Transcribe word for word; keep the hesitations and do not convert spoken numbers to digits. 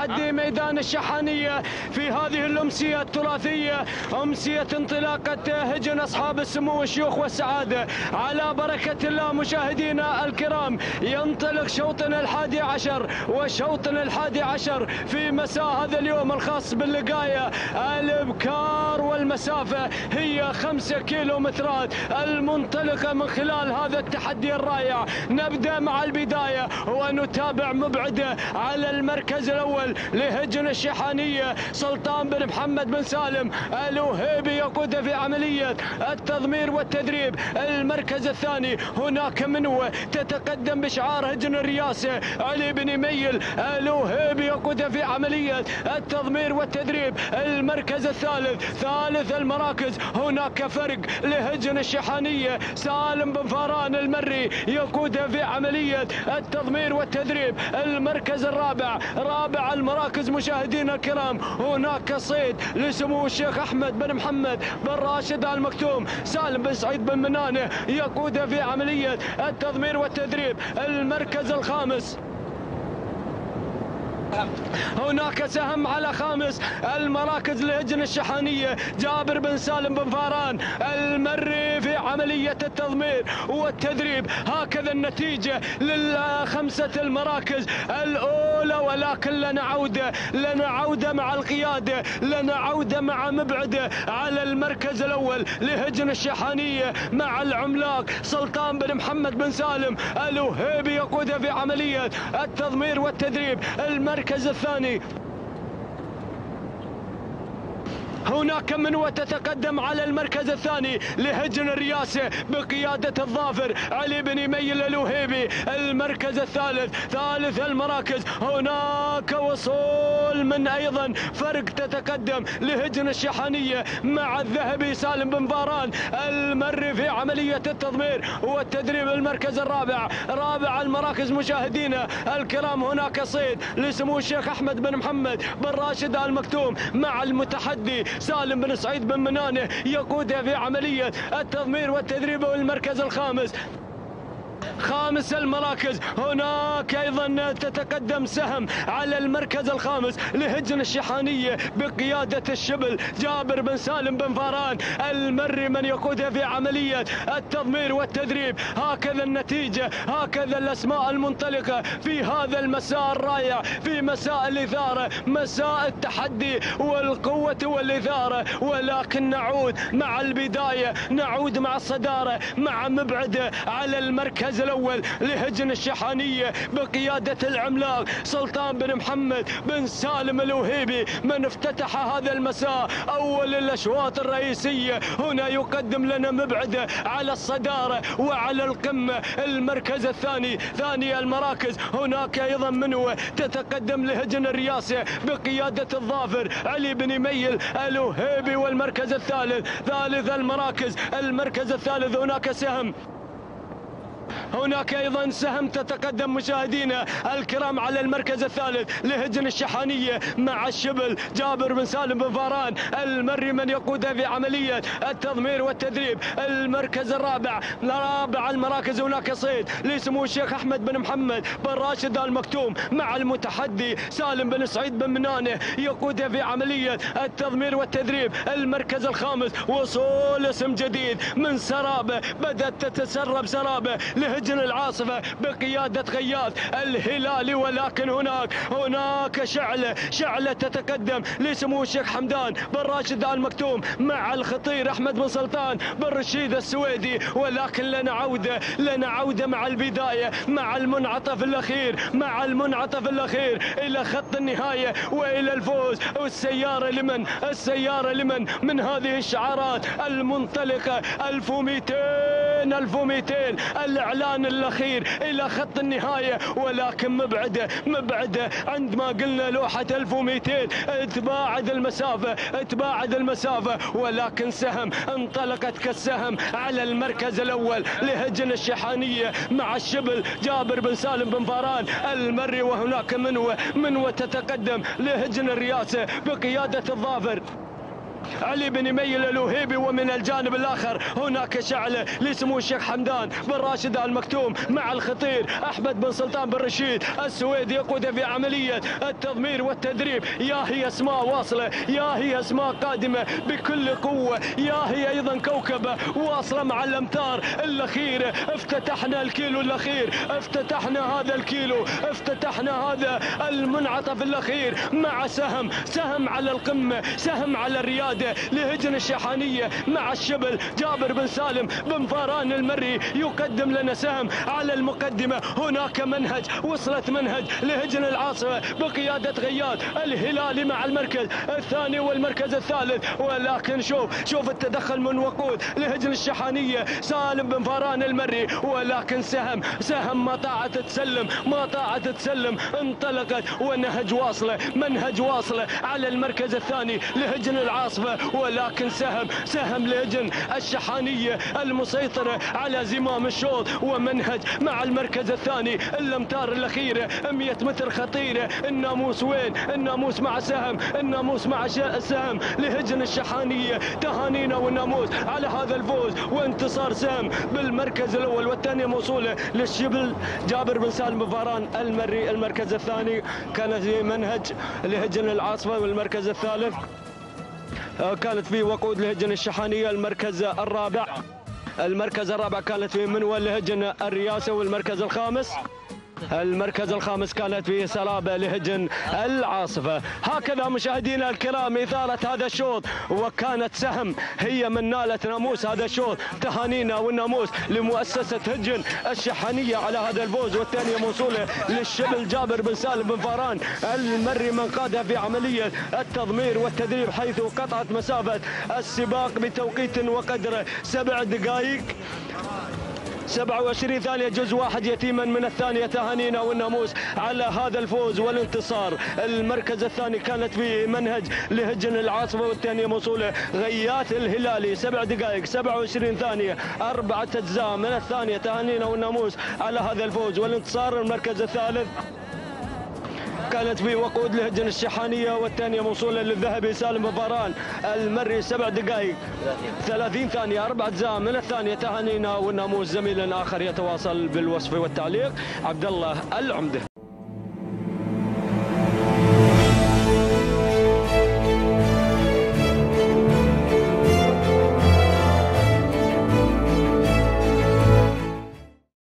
تحدي ميدان الشحانية في هذه الأمسية التراثية، أمسية انطلاقة هجن أصحاب السمو والشيوخ والسعادة. على بركة الله مشاهدينا الكرام، ينطلق شوطنا الحادي عشر، وشوطنا الحادي عشر في مساء هذا اليوم الخاص باللقاية الإبكار، والمسافة هي خمسة كيلومترات المنطلقة من خلال هذا التحدي الرائع. نبدأ مع البداية ونتابع مبعدة على المركز الأول لهجن الشحانية سلطان بن محمد بن سالم الوهيبي يقود في عملية التضمير والتدريب. المركز الثاني هناك منوة تتقدم بشعار هجن الرياسة علي بن ميل الوهيبي يقود في عملية التضمير والتدريب. المركز الثالث، ثالث المراكز هناك فرق لهجن الشحانية سالم بن فاران المري يقود في عملية التضمير والتدريب. المركز الرابع، رابع المراكز مشاهدينا الكرام، هناك صيد لسمو الشيخ أحمد بن محمد بن راشد آل مكتوم سالم بن سعيد بن منانه يقود في عملية التضمير والتدريب. المركز الخامس، هناك سهم على خامس المراكز لهجن الشحانية جابر بن سالم بن فاران المري في عملية التضمير والتدريب. هكذا النتيجة للخمسة المراكز الأولى، ولكن لنا عودة، لنا عودة مع القيادة، لنا عودة مع مبعدة على المركز الأول لهجن الشحانية مع العملاق سلطان بن محمد بن سالم الوهيبي يقود في عملية التضمير والتدريب. المركز الثاني، هناك منوة تتقدم على المركز الثاني لهجن الرياسة بقيادة الظافر علي بن ميل الوهيبي. المركز الثالث، ثالث المراكز هناك وصول من أيضا فرق تتقدم لهجن الشحانية مع الذهبي سالم بن فاران المري في عملية التضمير والتدريب. المركز الرابع، رابع المراكز مشاهدينا الكرام، هناك صيد لسمو الشيخ أحمد بن محمد بن راشد آل مكتوم مع المتحدي سالم بن سعيد بن منانه يقود في عملية التضمير والتدريب. والمركز الخامس، خامس المراكز هناك ايضا تتقدم سهم على المركز الخامس لهجن الشحانية بقيادة الشبل جابر بن سالم بن فاران المري من يقود في عملية التضمير والتدريب. هكذا النتيجة، هكذا الاسماء المنطلقة في هذا المساء الرائع، في مساء الإثارة، مساء التحدي والقوة والإثارة. ولكن نعود مع البداية، نعود مع الصدارة مع مبعدة على المركز الأول لهجن الشحانية بقيادة العملاق سلطان بن محمد بن سالم الوهيبي من افتتح هذا المساء أول الأشواط الرئيسية. هنا يقدم لنا مبعدة على الصدارة وعلى القمة. المركز الثاني، ثاني المراكز هناك أيضا منوة تتقدم لهجن الرياسة بقيادة الظافر علي بن ميل الوهيبي. والمركز الثالث، ثالث المراكز، المركز الثالث هناك سهم، هناك ايضا سهم تتقدم مشاهدينا الكرام على المركز الثالث لهجن الشحانية مع الشبل جابر بن سالم بن فاران المري من يقود في عملية التضمير والتدريب. المركز الرابع، رابع المراكز هناك صيد لسمو الشيخ احمد بن محمد بن راشد آل مكتوم مع المتحدي سالم بن سعيد بن منانه يقود في عملية التضمير والتدريب. المركز الخامس، وصول اسم جديد من سرابة، بدأت تتسرب سرابة لهجن العاصفة بقيادة غياث الهلالي. ولكن هناك هناك شعلة، شعلة تتقدم لسمو الشيخ حمدان بن راشد آل مكتوم مع الخطير أحمد بن سلطان بن رشيد السويدي. ولكن لنا عودة، لنا عودة مع البداية، مع المنعطف الأخير، مع المنعطف الأخير إلى خط النهاية وإلى الفوز. والسيارة لمن؟ السيارة لمن؟ من هذه الشعارات المنطلقة ألف ومئتين ألف ومئتين، الإعلان الأخير إلى خط النهاية. ولكن مبعدة، مبعدة عندما قلنا لوحة ألف ومئتين تباعد المسافة، تباعد المسافة. ولكن سهم انطلقت كالسهم على المركز الأول لهجن الشحانية مع الشبل جابر بن سالم بن فاران المري. وهناك منوة، منوة تتقدم لهجن الرياسة بقيادة الظافر علي بن ميل الوهيبي، ومن الجانب الآخر هناك شعلة لسمو الشيخ حمدان بن راشد آل مكتوم مع الخطير أحمد بن سلطان بن رشيد السويدي يقود في عملية التضمير والتدريب. يا هي اسماء واصلة، يا هي اسماء قادمة بكل قوة، يا هي أيضا كوكبة واصلة مع الأمتار الأخيرة. افتتحنا الكيلو الأخير، افتتحنا هذا الكيلو، افتتحنا هذا المنعطف الأخير مع سهم سهم على القمة، سهم على الريادة لهجن الشحانية مع الشبل جابر بن سالم بن فاران المري يقدم لنا سهم على المقدمة. هناك منهج، وصلت منهج لهجن العاصفة بقيادة غياد الهلالي مع المركز الثاني والمركز الثالث. ولكن شوف شوف التدخل من وقود لهجن الشحانية سالم بن فاران المري، ولكن سهم سهم ما طاعت تسلم، ما طاعت تسلم، انطلقت ونهج واصلة، منهج واصلة على المركز الثاني لهجن العاصفة. ولكن سهم سهم لهجن الشحانية المسيطرة على زمام الشوط، ومنهج مع المركز الثاني. الامتار الاخيره مئة متر خطيره. الناموس وين؟ الناموس مع سهم، الناموس مع سهم لهجن الشحانيه. تهانينا والناموس على هذا الفوز وانتصار سهم بالمركز الاول، والثانيه موصوله للشبل جابر بن سالم بن فاران المري. المركز الثاني كانت في منهج لهجن العاصفه، والمركز الثالث كانت في وقود لهجن الشحانيه. المركز الرابع المركز الرابع كانت في منوى لهجن الرياسه، والمركز الخامس المركز الخامس كانت فيه سرابة لهجن العاصفة. هكذا مشاهدينا الكرام إثارة هذا الشوط، وكانت سهم هي من نالت ناموس هذا الشوط. تهانينا والناموس لمؤسسة هجن الشحانية على هذا الفوز، والثانية موصولة للشبل جابر بن سالم بن فاران المري من قادها في عملية التضمير والتدريب، حيث قطعت مسافة السباق بتوقيت وقدره سبع دقائق سبعة وعشرين ثانية جزء واحد يتيما من الثانية. تهانينا والناموس على هذا الفوز والانتصار. المركز الثاني كانت في منهج لهجن العاصفة، والثانية موصولة غيات الهلالي سبع دقائق سبعة وعشرين ثانية أربعة أجزاء من الثانية. تهانينا والناموس على هذا الفوز والانتصار. المركز الثالث كانت في وقود لهجن الشحانية، والثانية موصولة للذهبي سالم بن فاران المري سبع دقائق ثلاثين ثانية أربع أجزاء من الثانية. تهانينا والناموس. زميل آخر يتواصل بالوصف والتعليق عبد الله العمدة.